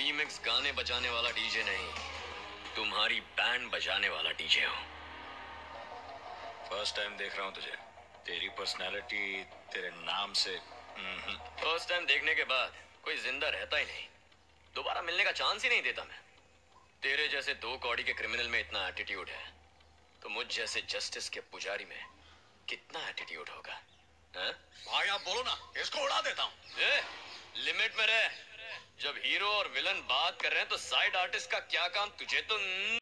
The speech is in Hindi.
रीमिक्स गाने बजाने वाला डीजे नहीं, तुम्हारी बैंड बजाने वाला डीजे हूँ। फर्स्ट टाइम देख रहा हूँ तुझे। तेरी पर्सनालिटी तेरे नाम से। फर्स्ट टाइम देखने के बाद कोई जिंदा रहता ही नहीं, दोबारा मिलने का चांस ही नहीं देता मैं। तेरे जैसे 2 कौड़ी के क्रिमिनल में इतना एटीट्यूड है, तो मुझ जैसे जस्टिस के पुजारी में कितना एटीट्यूड होगा? हाँ? भाई आप बोलो ना, इसको उड़ा देता हूँ। लिमिट में रह। जब हीरो और विलन बात कर रहे हैं तो साइड आर्टिस्ट का क्या काम तुझे तो